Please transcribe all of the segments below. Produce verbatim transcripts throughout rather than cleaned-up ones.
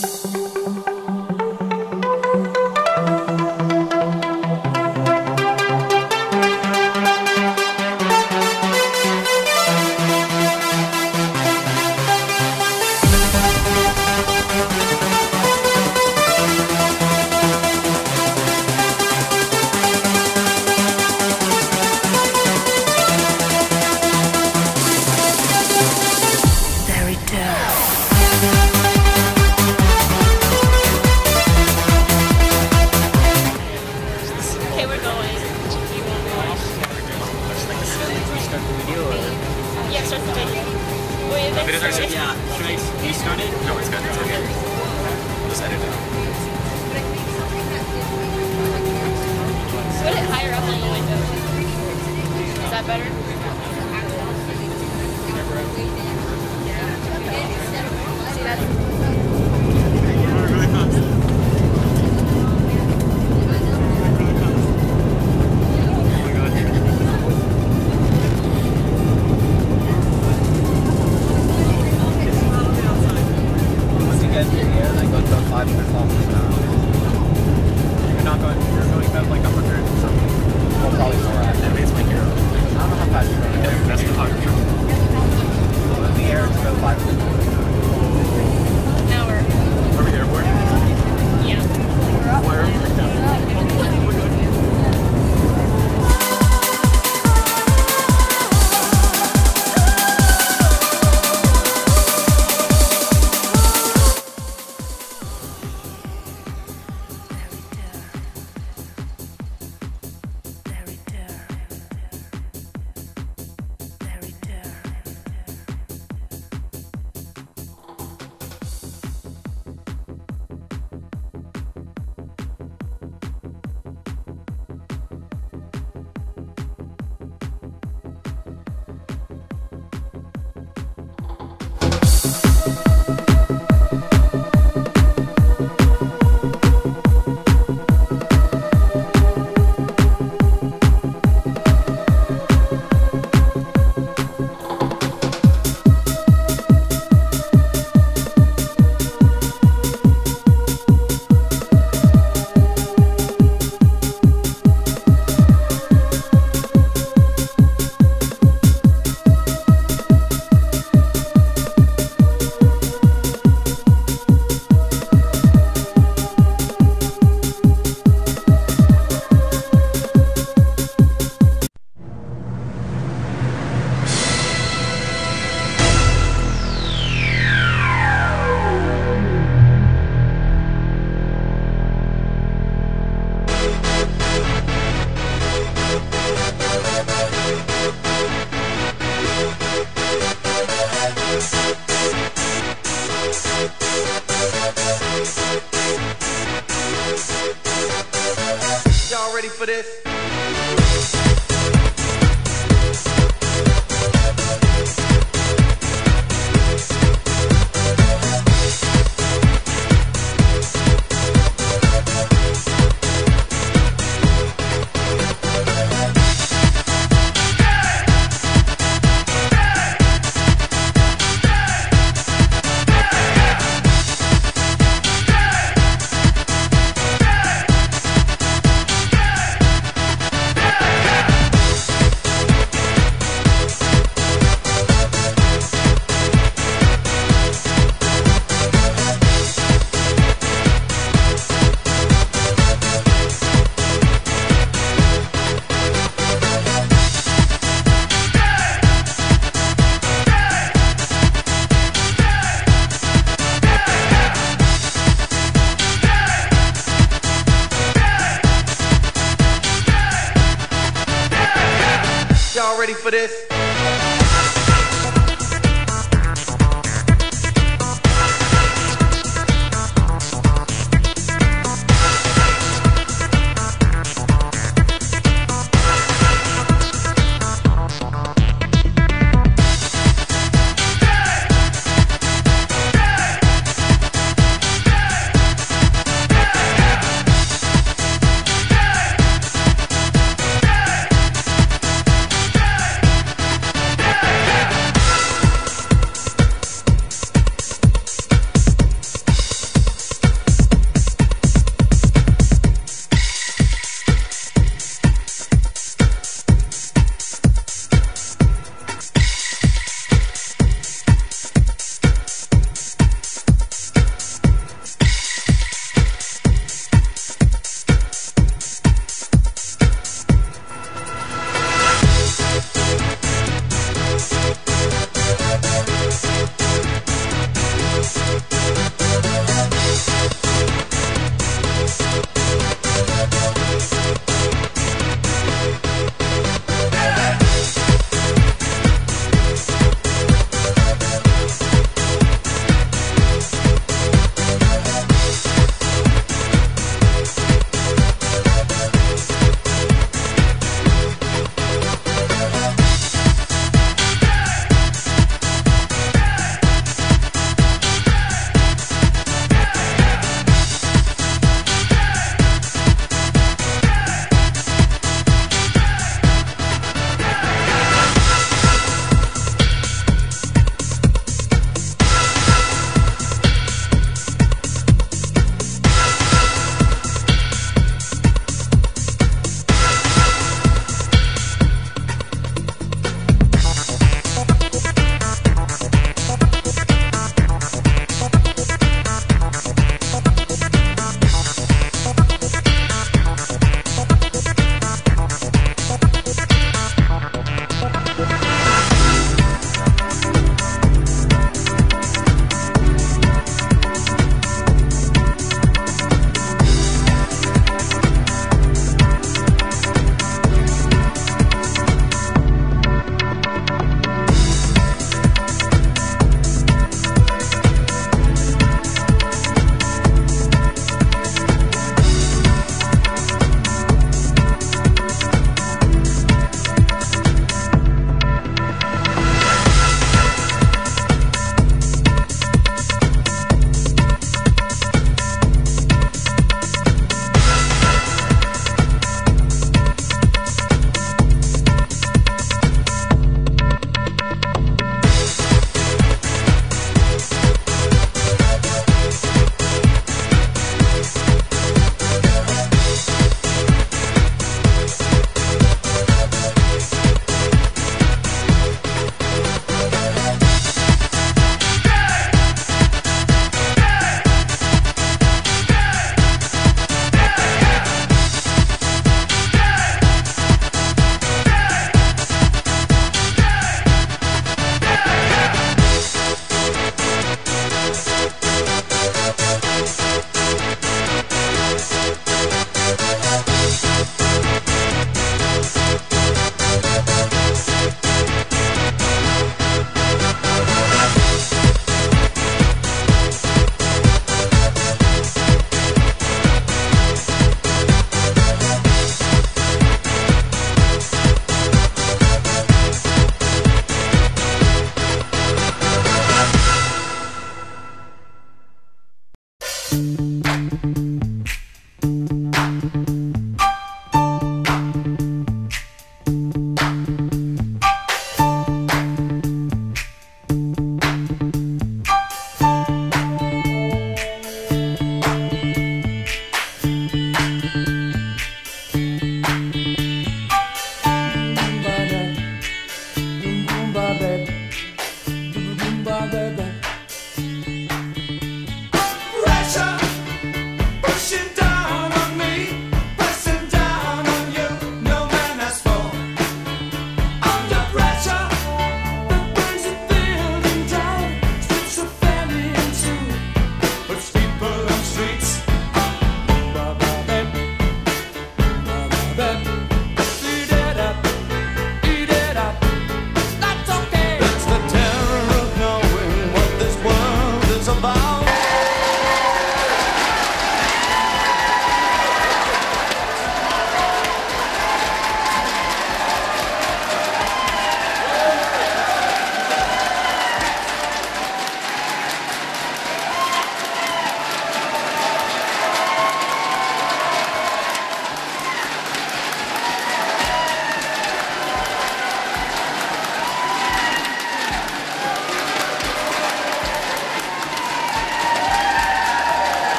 for this. Y'all ready for this?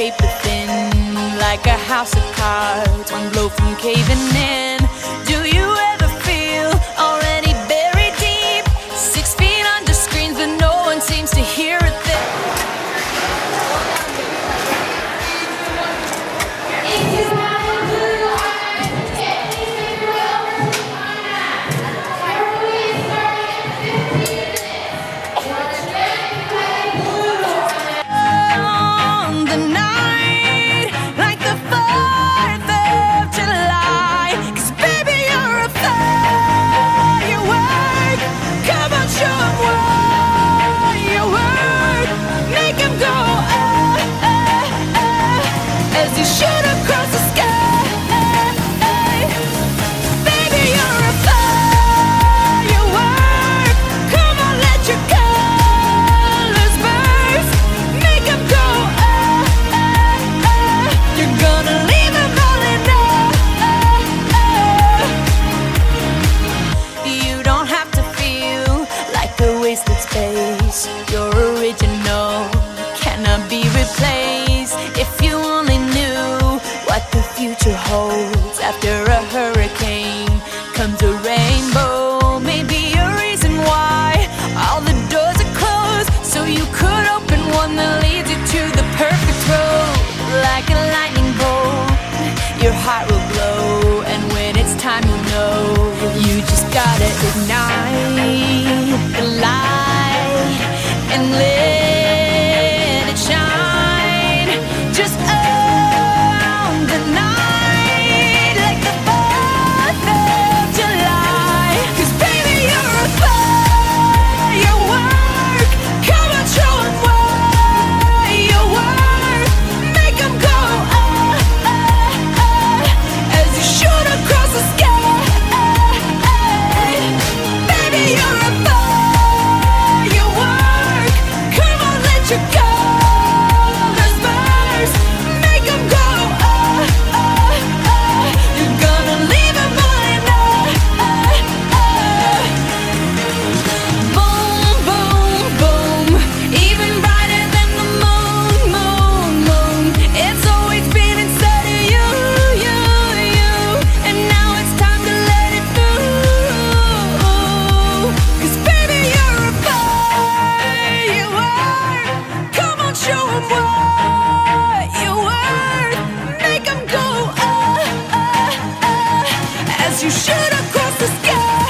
paper thin, like a house of cards, one blow from caving in. Do you ever feel already buried deep, six feet under screens, but no one seems to hear a thing? Your original cannot be replaced. If you only knew what the future holds, after a hurricane comes a rainbow. Maybe a reason why all the doors are closed, so you could open one that leads you to the perfect road. Like a lightning bolt, your heart will glow, and when it's time, you know you just gotta ignite the light and let it shine. Just own the night like the fourth of July. 'Cause baby, you're a firework. Come on, show 'em what you're worth. Make 'em go ah, ah, ah, as you shoot across the sky. Baby, you're a firework. Come on, let your colors burst. Make 'em go ah, ah, ah. You're gonna leave 'em falling ah, ah, ah. Boom, boom, boom. Even brighter than the moon, moon, moon. It's always been inside of you, you, you. And now it's time to let it through. 'Cause baby, you're a firework. Come on, show 'em what you're worth. Make 'em go ah, ah, ah, as you shoot across the sky.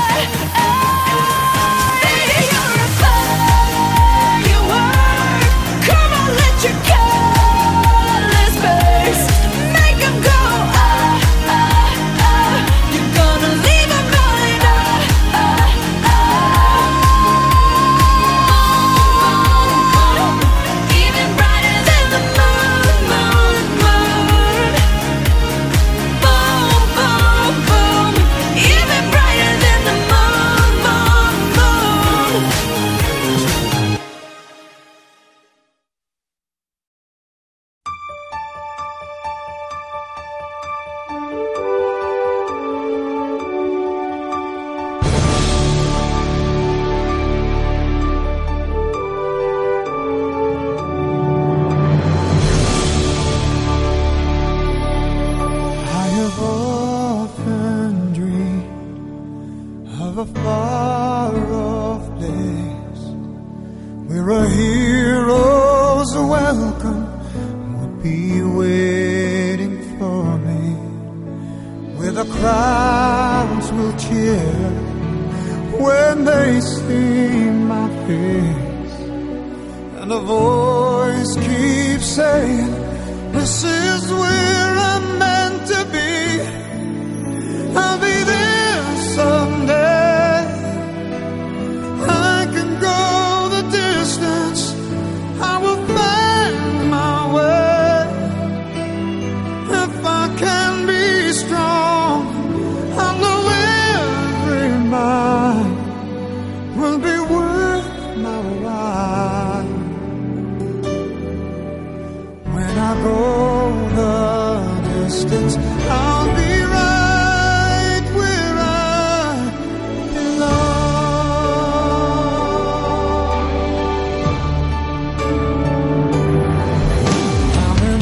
Baby, you're a firework. Come on, let your colors burst. Make 'em go ah, ah, ah. You're gonna leave 'em falling ah, ah, ah. Even brighter than the moon, moon, moon. Boom, boom, boom. Even brighter than the moon, moon, moon. I have often dreamed of a far-off place where a hero's welcome would be waiting for me, where the crowds will cheer when they see my face, and a voice keeps saying, this is where I'm meant to be. I'll be there someday. I can go the distance. I will find my way. If I can be strong, I know every mile will be worth my while. When I go the distance, I'll be right where I belong. I'm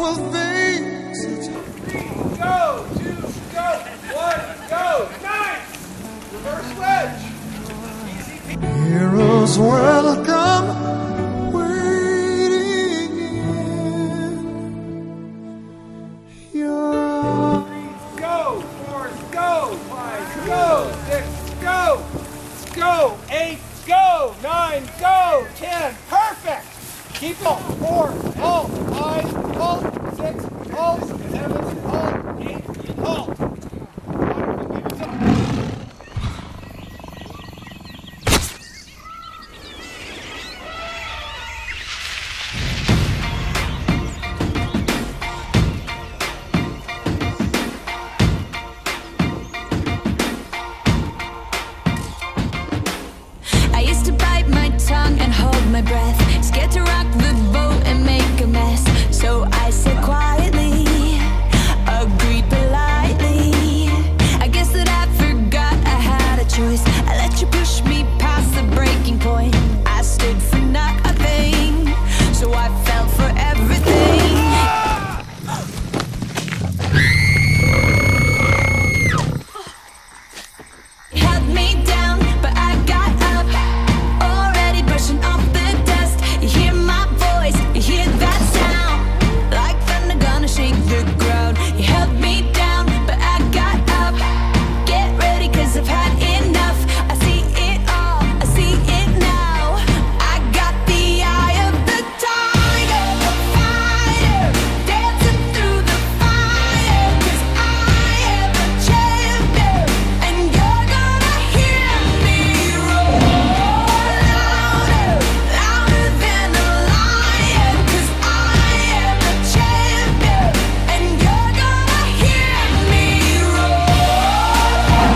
will face its Go, two, go, one, go, nine. Reverse wedge. heroes welcome, waiting in your arms. Go, four, go, five, go, six, go, go, eight, go, nine, go, ten, perfect. Keep it. Four, hold, five, hold, six, hold, seven, hold, eight, hold. I used to bite my tongue and hold my breath, scared to rock the boat and make a mess. So I said quietly, agreed politely. I guess that I forgot I had a choice. I let you push me past the breaking point. I stood for nothing, so I fell for everything. Held me down, but I got up, already brushing off the dust. You hear my voice, you hear that sound, like thunder gonna shake the ground. You held me down, but I got up. Get ready, cause I've had enough. I see it all, I see it now. I got the eye of the tiger, the fighter, dancing through the fire. Cause I am a champion, and you're gonna hear me roar louder, louder than a lion. Cause I am a champion, and you're gonna hear me roar.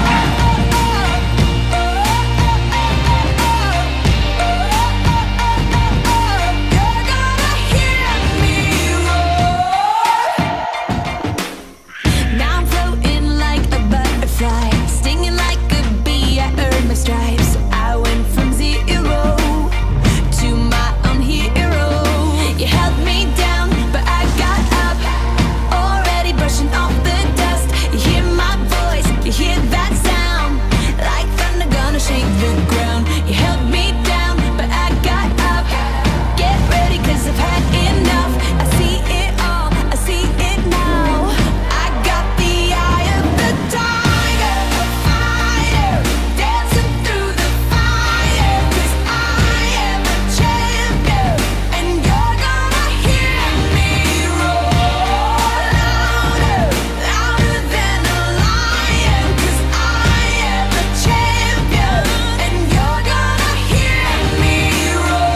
You're gonna hear me roar. Now I'm floating like a butterfly, stinging like a bee. I earned my stripes. I went from zero to my own hero. You held me down, but I got up, already brushing off the dust. You hear my voice, you hear that sound, like thunder gonna shake the ground. You held me down, but I got up. Get ready, cause I've had enough. I see it all, I see it now. I got the eye of the tiger, the fighter, dancing through the fire. Cause I am a champion, and you're gonna hear me roar louder, louder than a lion. Cause I am a champion, and you're gonna hear me roar.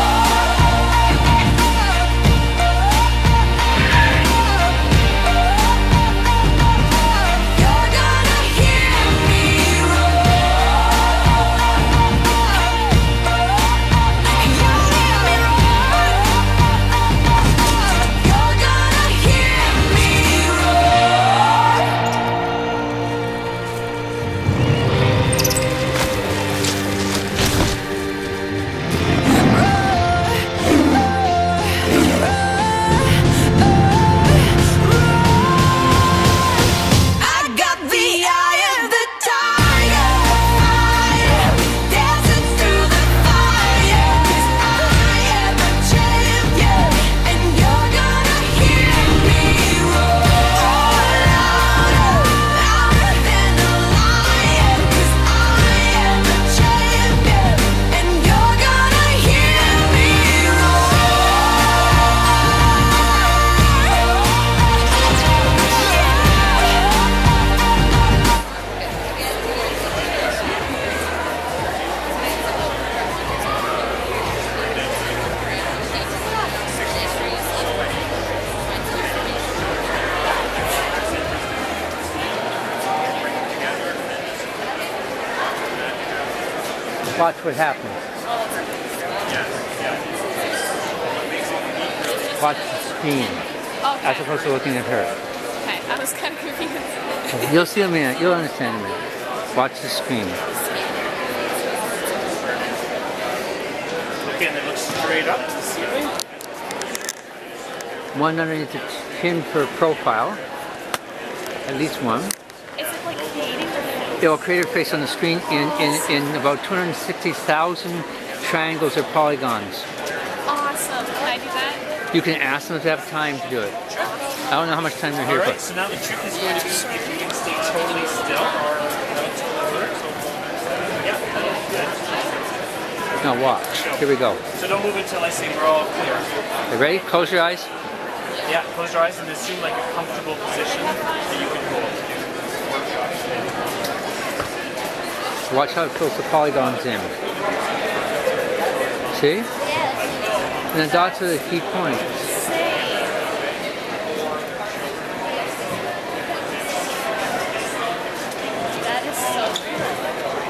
You're gonna hear me I got the eye of the tiger, fighter, dancing through the fire. Cause I am a champion, and you're gonna hear me roar louder, louder than a lion. Cause I am a champion, and you're gonna hear me Watch what happens. Watch the screen as Okay. opposed to looking at her. Okay, I was kind of confused. You'll see in a minute. You'll understand in a minute. Watch the screen. Okay, and then look straight up to the ceiling. one underneath the chin for profile. At least one. Is it like creating the face? It will create a face on the screen in, in, in about two hundred sixty thousand triangles or polygons. Awesome. Can I do that? You can ask them if they have time to do it. I don't know how much time they're here Alright, for. so now the trick is going to be if you can stay totally still. Yeah, good. Now watch. Here we go. So don't move until I say we're all clear. You ready? Close your eyes. Yeah, close your eyes and assume like a comfortable position that you can hold. Watch how it fills the polygons in. See? And the dots are the key points. That is so cool.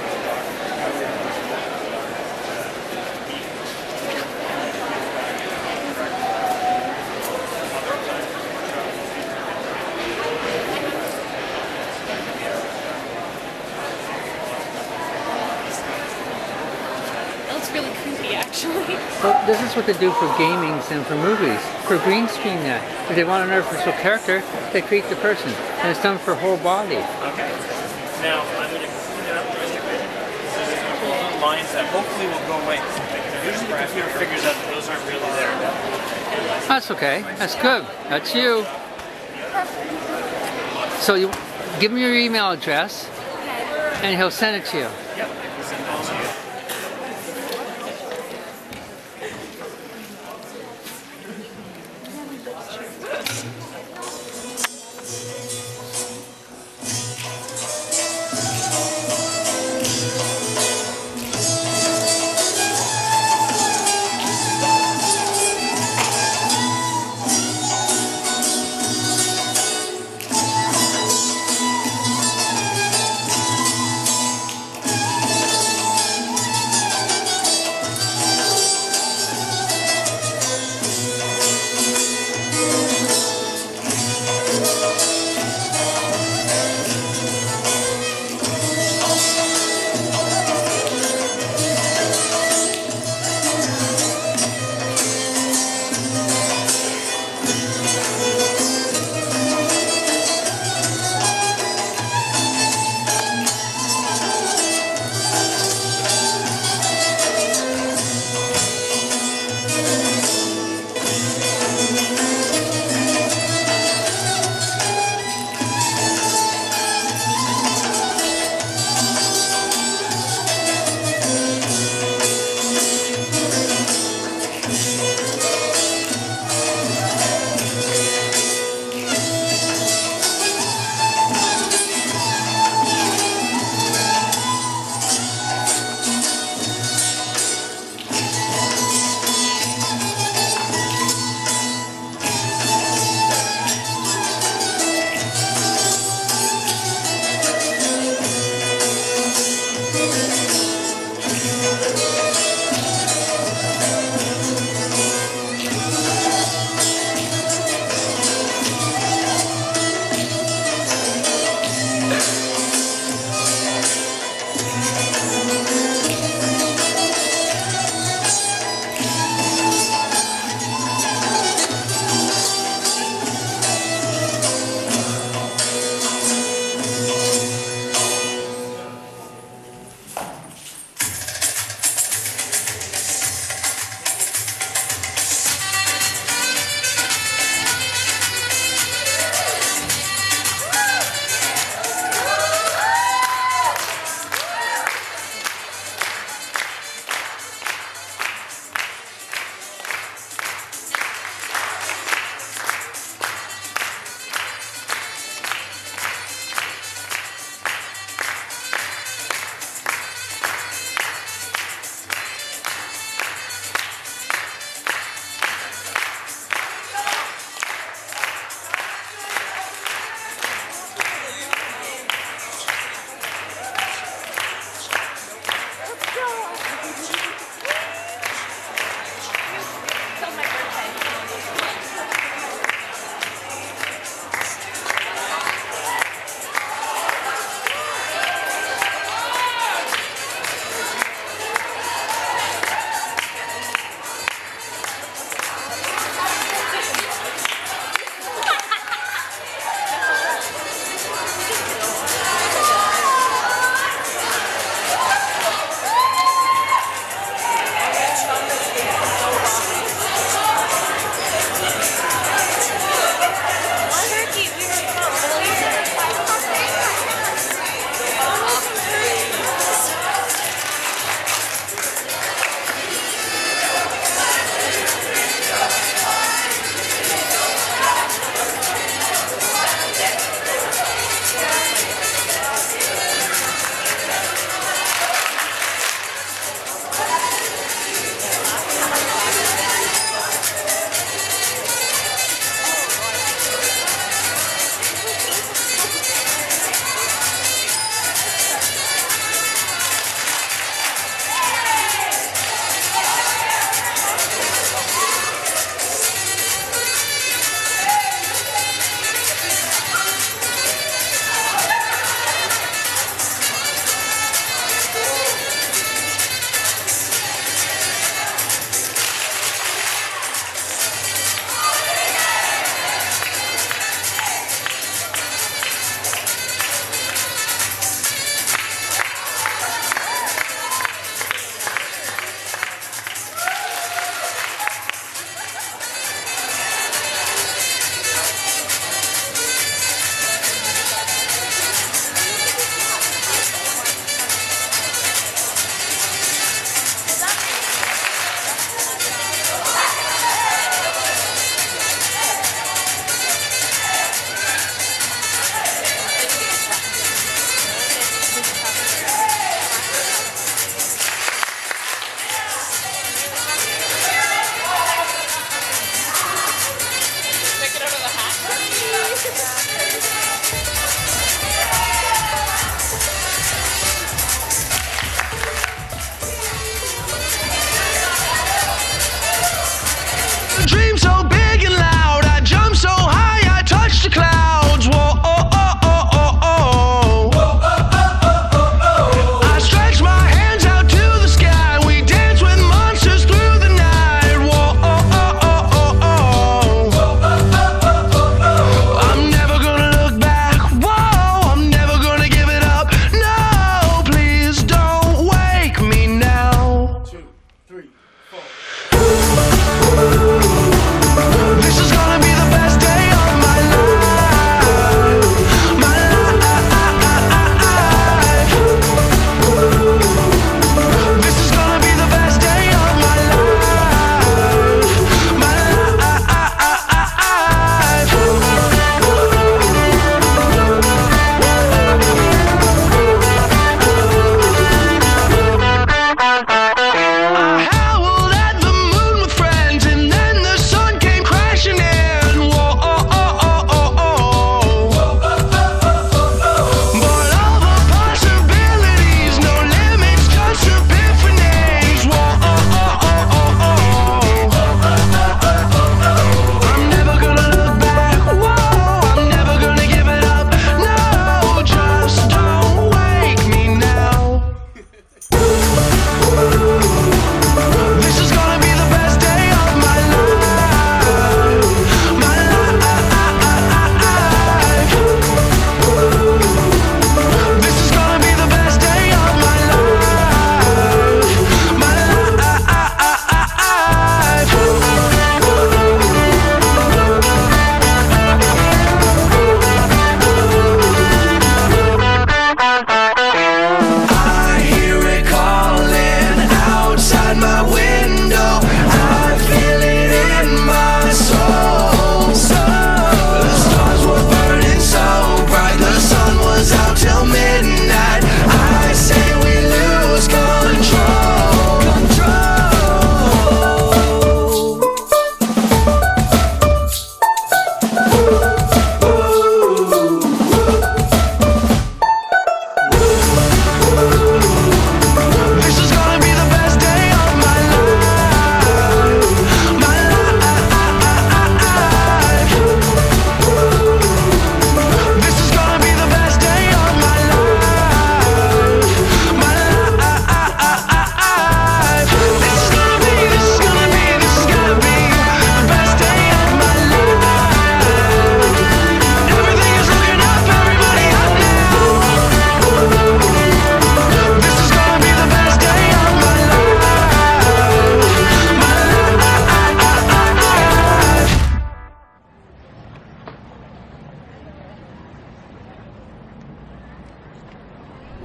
That looks really creepy, actually. Well, this is what they do for gamings and for movies. For green screen that. If they want an artificial character, they create the person. And it's done for whole body. Okay. Now I'm going to clean it up just a bit. So there's a couple of little lines that hopefully will go away. Usually the computer figures out that those aren't really there. That's okay. That's good. That's you. So you give him your email address and he'll send it to you. Yep. Send it to you.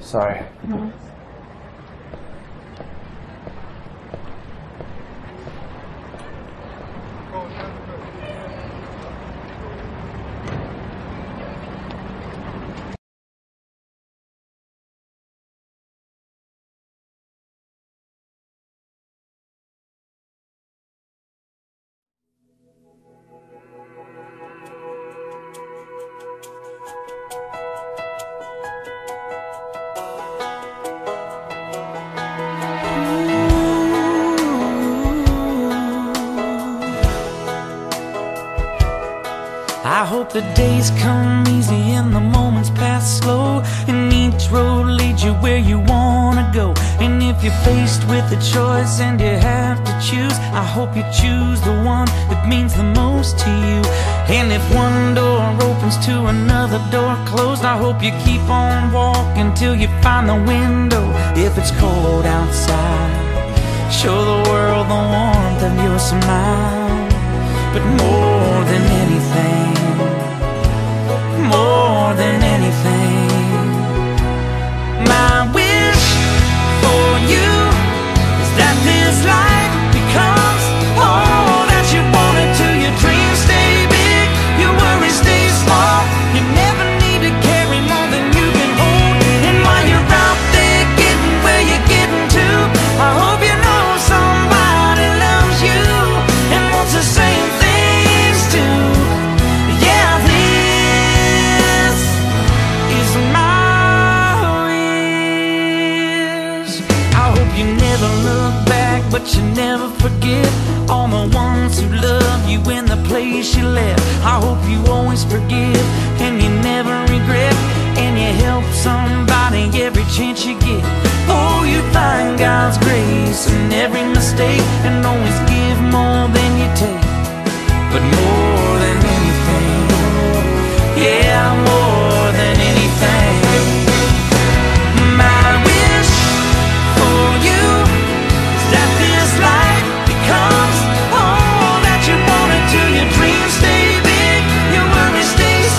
Sorry. No. I hope the days come easy and the moments pass slow, and each road leads you where you wanna go. And if you're faced with a choice and you have to choose, I hope you choose the one that means the most to you. And if one door opens to another door closed, I hope you keep on walking till you find the window. If it's cold outside, show the world the warmth of your smile. But more than anything, more than anything, my wish for you is that this life becomes all that you want it to. Your dreams stay big, your worries stay small. You never need to carry more than you can hold. And while you're out there getting where you're getting to, I hope you know somebody loves you and wants the same things too. Yeah, this is my wish. I hope you never look back, but you never forget all the ones who love you in the place you left. I hope you always forgive and you never regret, and you help somebody every chance you get. Oh, you find God's grace in every mistake, and always give more than you take. But more than anything, yeah, more than anything, my wish for you is that this life becomes all that you want it to. Your dreams stay big, your worries stay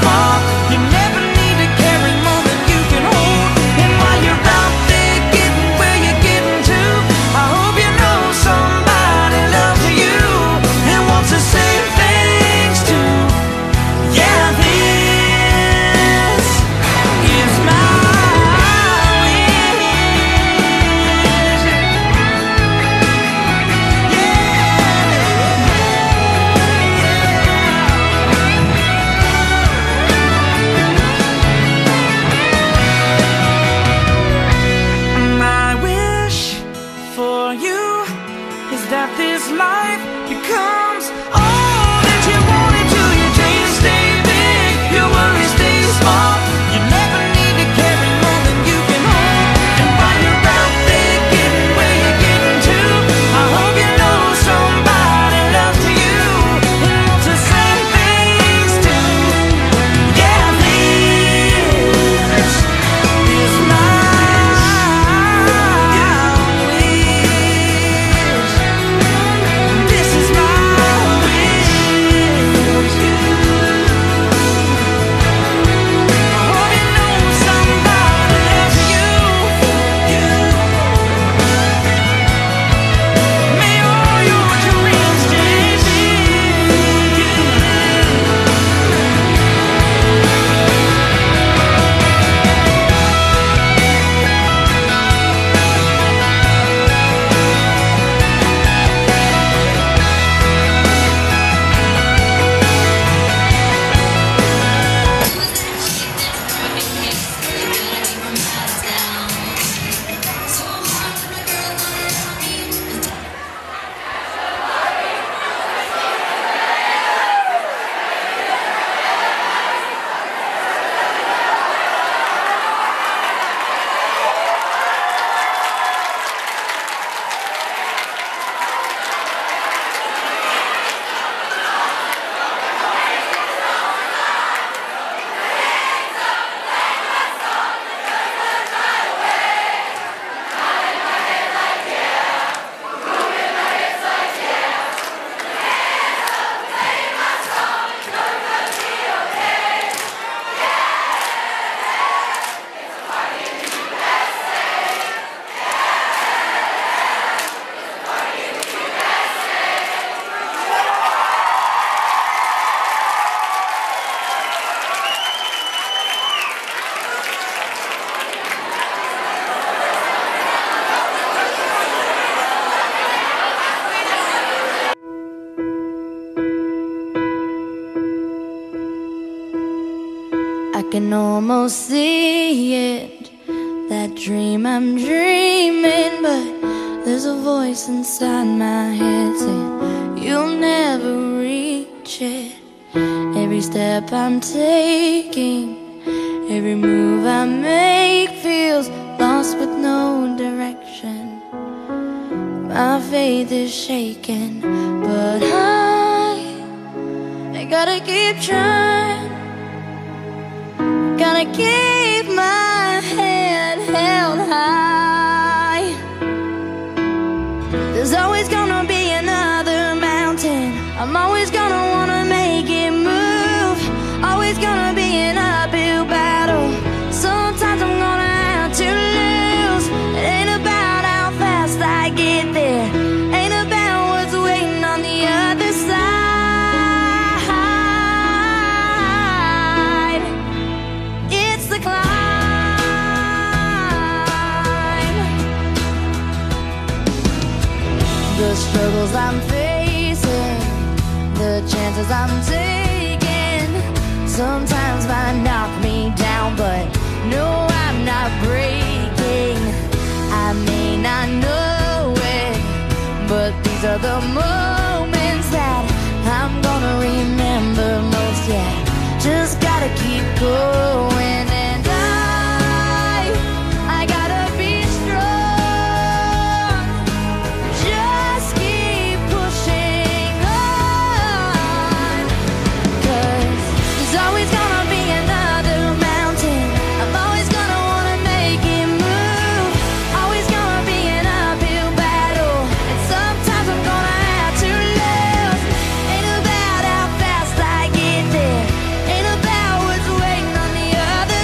can almost see it, that dream I'm dreaming, but there's a voice inside my head saying you'll never reach it. Every step I'm taking, every move I make feels lost with no direction. My faith is shaken, but I, I gotta keep trying. Gotta keep my head held high. There's always gonna be another mountain. I'm always gonna wanna make it move. Always gonna be an uphill battle. Sometimes I'm gonna have to lose. It ain't about how fast I get there, ain't about what's waiting on the other side. It's the climb. The struggles I'm facing, the chances I'm taking, sometimes might knock me down, but no, I'm not breaking. I may not know it, but these are the moments that I'm gonna remember most. Yeah, just gotta keep going, and I, I gotta be strong. Just keep pushing on, 'cause there's always gonna be another mountain. I'm always gonna wanna make it move. Always gonna be an uphill battle, and sometimes I'm gonna have to lose. Ain't about how fast I get there, ain't about what's waiting on the other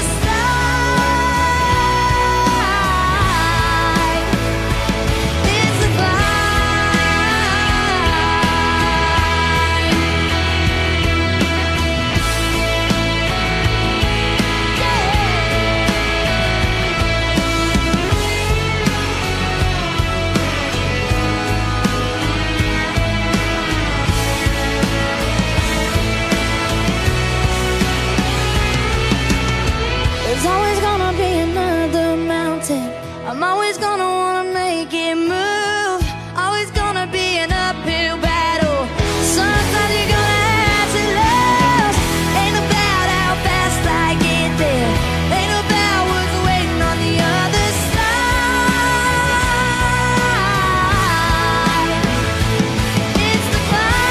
side. It's a There's always gonna be another mountain. I'm always gonna wanna make it move. Always gonna be an uphill battle. Sometimes you're gonna have to lose. Ain't about how fast I get there, ain't about what's waiting on the other side. It's the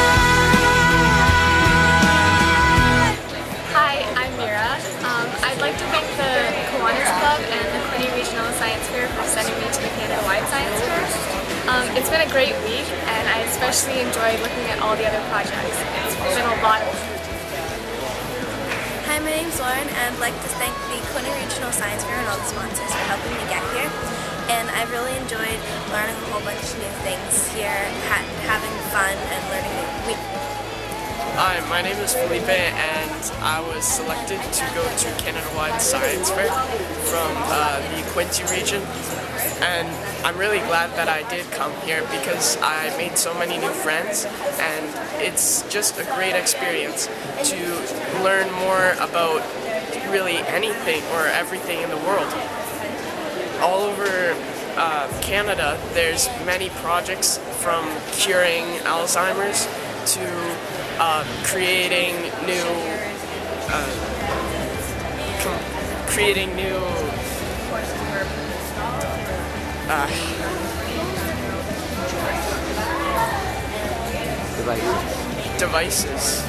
climb. Hi, I'm Mira. Um, I'd like to thank the Kiwanis Club and the Quinte Regional Science Fair for sending me to the Canada-wide Science Fair. Um, it's been a great week, and I especially enjoyed looking at all the other projects. It's been a lot of fun. Hi, my name's Lauren, and I'd like to thank the Quinte Regional Science Fair and all the sponsors for helping me get here. And I've really enjoyed learning a whole bunch of new things here, ha having fun and learning new. Hi, my name is Felipe, and I was selected to go to Canada-wide Science Fair from uh, the Quinte region, and I'm really glad that I did come here because I made so many new friends, and it's just a great experience to learn more about really anything or everything in the world. All over uh, Canada, there's many projects from curing Alzheimer's to Uh, creating new, uh, creating new uh, Devices. devices.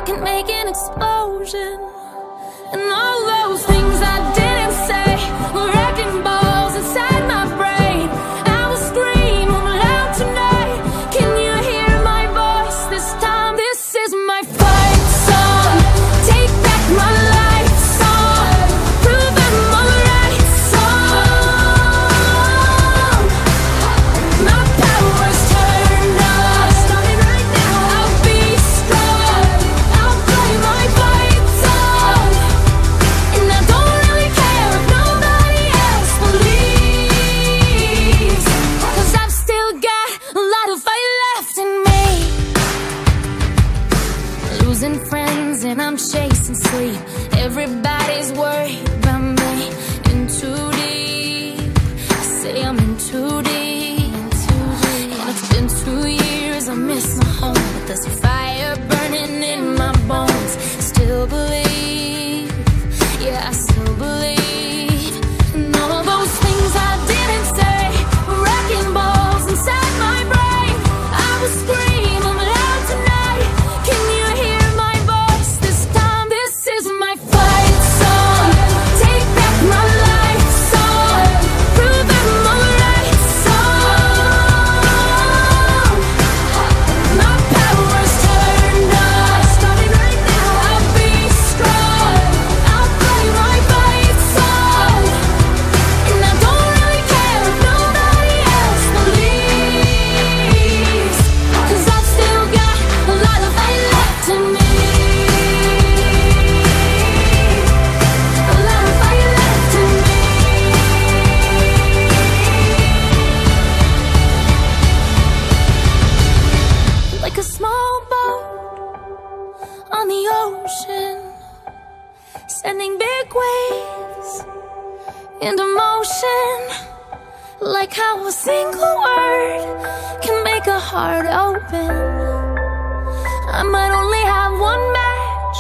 can make an explosion. And all those things I didn't say were wrecking balls inside my brain. I will scream loud tonight. Can you hear my voice this time? This is my fight song. Take back my life song. Prove I'm alright song. My power's turned on. Starting right now. I'll be strong. I'll play my fight song. And I don't really care if nobody else believes, 'cause I've still got a lot of fight left in me. Losing friends and I'm chasing sleep. Everybody's worried about me. In too deep. I say I'm in too deep. And it's been two years, I miss my home, but there's a fire burning in my bones. Still believe, yeah, I still believe. And all those things I didn't say were wrecking balls inside my brain. I will scream I'm loud tonight. Can you hear my voice this time? This is my fight song. Take back my life song. Prove I'm alright song. My power's turned on. Starting right now. I'll be strong. I'll play my fight song. And I don't really care if nobody else believes, 'cause I've still got a lot of fight left in me. A lot of fight left in me. Like a small boat on the ocean, sending big waves into motion. Like how a single word can make a heart open. I might only have one match,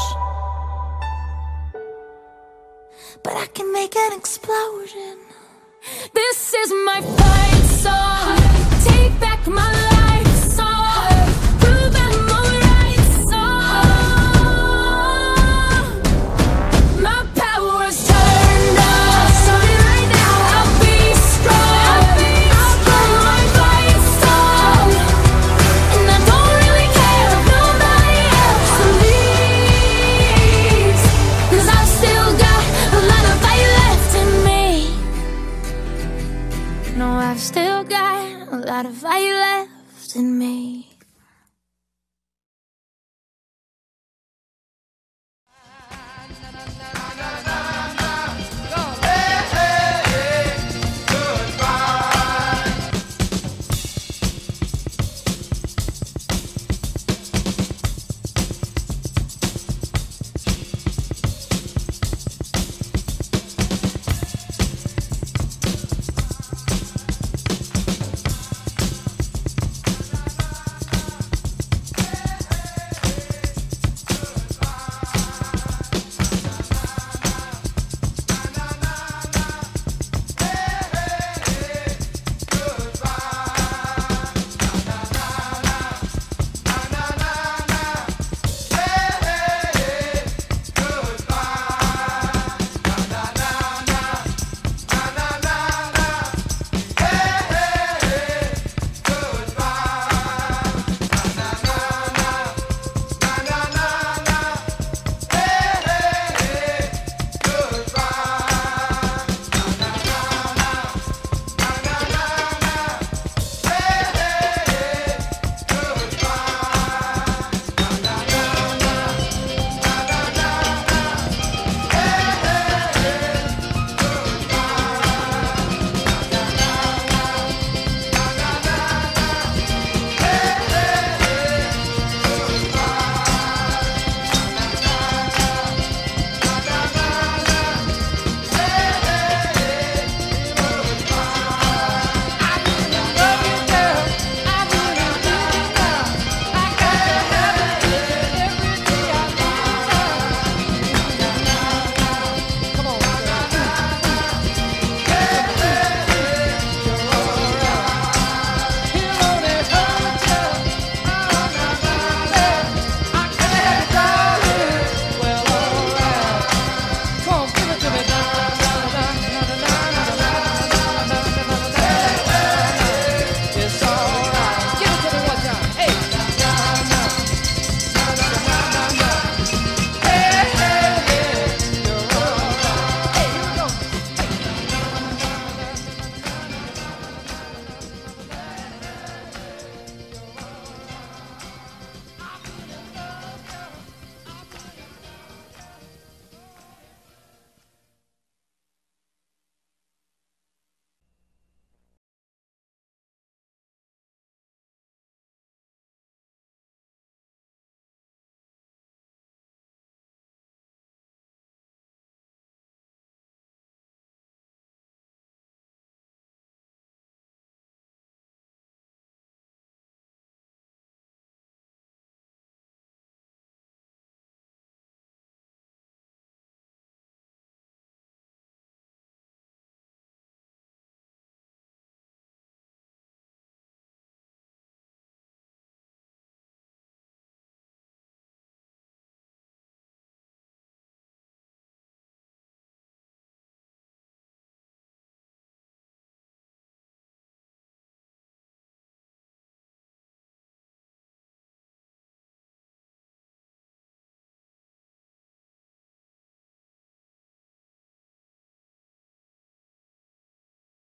but I can make an explosion. This is my fight song. Take back my life.